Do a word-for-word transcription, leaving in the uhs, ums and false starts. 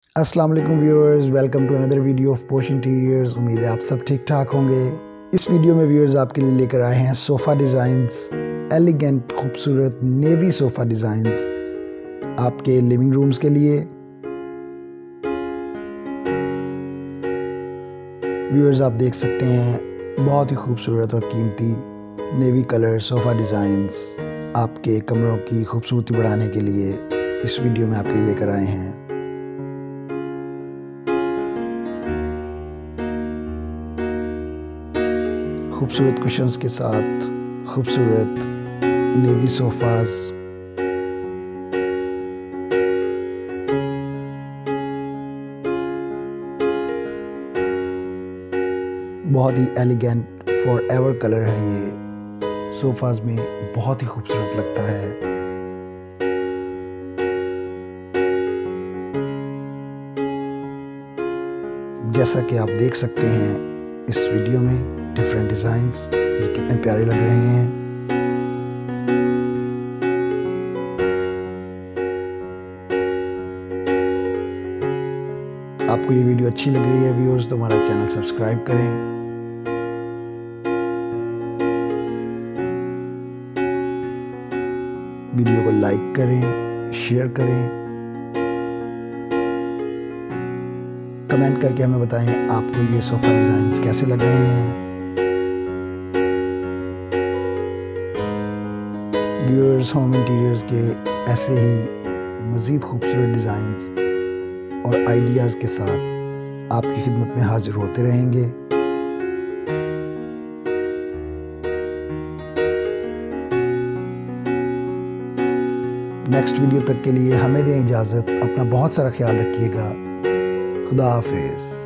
अस्सलाम वालेकुम viewers, welcome to another video of Posh Interiors. उम्मीद है आप सब ठीक ठाक होंगे। इस वीडियो में व्यूअर्स आपके लिए लेकर आए हैं सोफ़ा डिज़ाइंस, एलिगेंट खूबसूरत नेवी सोफ़ा डिज़ाइंस आपके लिविंग रूम्स के लिए। व्यूअर्स आप देख सकते हैं बहुत ही खूबसूरत और कीमती नेवी कलर सोफ़ा डिज़ाइंस आपके कमरों की खूबसूरती बढ़ाने के लिए इस वीडियो में आपके लिए लेकर आए हैं। खूबसूरत कुशन्स के साथ खूबसूरत नेवी सोफाज, बहुत ही एलिगेंट फॉर एवर कलर है। ये सोफाज में बहुत ही खूबसूरत लगता है। जैसा कि आप देख सकते हैं इस वीडियो में डिफरेंट डिजाइन्स ये कितने प्यारे लग रहे हैं। आपको ये वीडियो अच्छी लग रही है व्यूअर्स तो हमारा चैनल सब्सक्राइब करें। वीडियो को लाइक करें, शेयर करें, कमेंट करके हमें बताएं आपको ये सोफा डिजाइन्स कैसे लग रहे हैं। व्यूअर्स होम इंटीरियर्स के ऐसे ही मज़ीद खूबसूरत डिज़ाइंस और आइडियाज़ के साथ आपकी खिदमत में हाजिर होते रहेंगे। नेक्स्ट वीडियो तक के लिए हमें दें इजाज़त। अपना बहुत सारा ख्याल रखिएगा। खुदा हाफिज़।